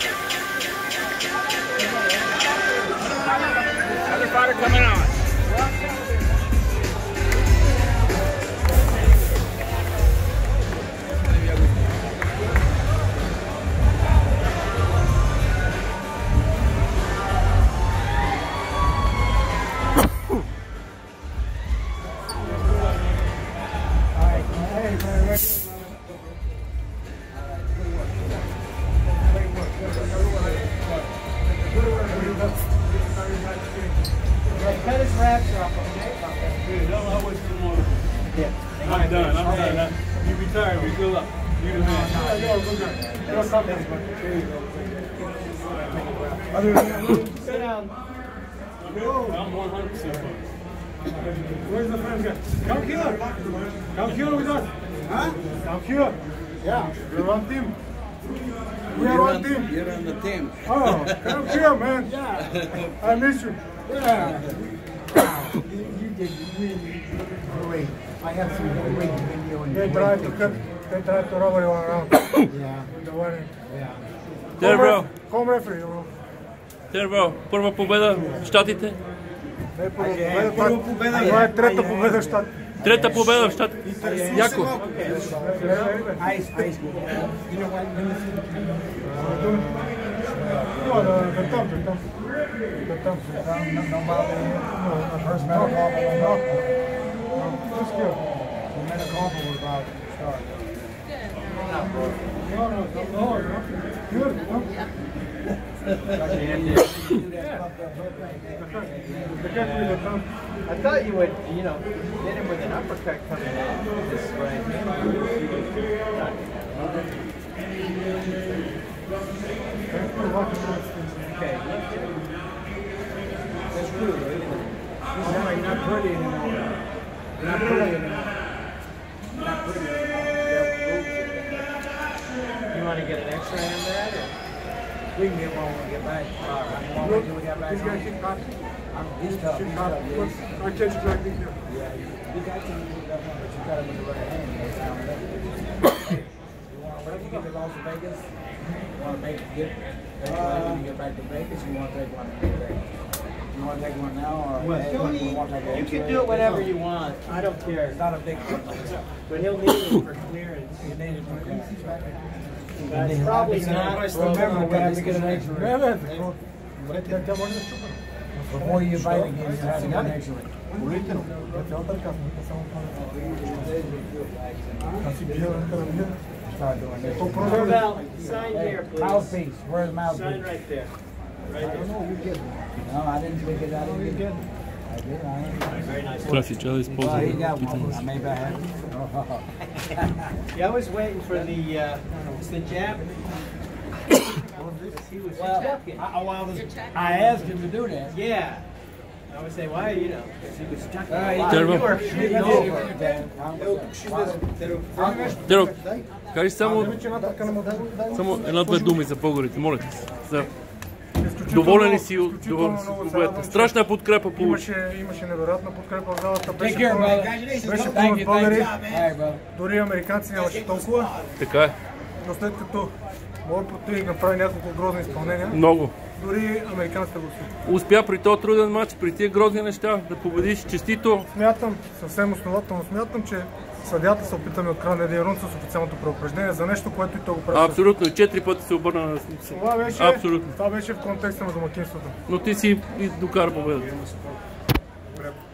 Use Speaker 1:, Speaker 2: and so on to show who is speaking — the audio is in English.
Speaker 1: Other fighter coming on.
Speaker 2: Cut his wraps off, okay?
Speaker 1: Dude, don't always come on. Yeah. I'm done. You retired, but good luck. You the man.
Speaker 2: Sit down.
Speaker 1: I'm 100%.
Speaker 3: Where's the friend guy? Come here. Come here with us. Huh? Come here. Yeah. We're one team. We are one team.
Speaker 4: You're on the team.
Speaker 3: Oh, come here, man. Yeah. I miss you. Yeah.
Speaker 2: You did really great. I have some great video and
Speaker 3: They tried to rob you around.
Speaker 2: Yeah.
Speaker 3: The one.
Speaker 2: Yeah.
Speaker 5: Тервел,
Speaker 3: Home referee.
Speaker 5: Тервел, първа победа в Щатите.
Speaker 3: Не първа победа. Това е трета победа в щат.
Speaker 5: Трета победа в Щатите. Яко.
Speaker 2: I thought you would, you know, hit him with an uppercut coming out this way. Okay. That's true, isn't it? You're not pretty anymore. You're not pretty anymore. You're not pretty anymore. You want to get an X-ray on that? Or? We can get one when we get back. When we get back. He's tough.
Speaker 3: I catch you back in here.
Speaker 2: Yeah, you got to do that one, but you got him with the right hand. You want to wait to get to Las Vegas? You want to make it get when you get back to Vegas? You want to take one in Vegas? You want to take one now, or you can do it whenever you want. I don't care. It's not a big one, but he'll need it for clearance. You need it for clearance. It's probably not. Remember, we have to get an X-ray. Before you fight again, you have to get an X-ray. Start doing this. Sign here, please. Mouthpiece. Where's the mouthpiece? Sign right there. Right there. No, I didn't take it out of you. I did. Very nice.
Speaker 5: Trafić, ali
Speaker 2: Well, you got one. Maybe I have. Yeah, I was waiting for the it's the jab. I asked him to do that. Yeah. I would say, why, you know, because he was stuck.
Speaker 5: Тервел.
Speaker 2: You were shooting over.
Speaker 5: Тервел, кажи само една-две думи за българите, моля те се. Доволен ли си от победата? Страшна подкрепа получи.
Speaker 3: Имаше невероятна подкрепа в залата. Беше пълно от българи. Дори американци нямаше толкова.
Speaker 5: Така е.
Speaker 3: Но след като моят противник направи няколко грозни изпълнения,
Speaker 5: много.
Speaker 3: дори американците го си.
Speaker 5: Успя при този труден матч, при тия грозни неща да победиш честито.
Speaker 3: Смятам, съвсем основателно смятам, че съдията се опита ми открадне един рунд с официалното преупреждение за нещо, което и той го прави.
Speaker 5: Абсолютно, и 4 пъти се обърна на
Speaker 3: това беше в контекста на домакинството.
Speaker 5: Но ти си и докара победата.
Speaker 3: Добре.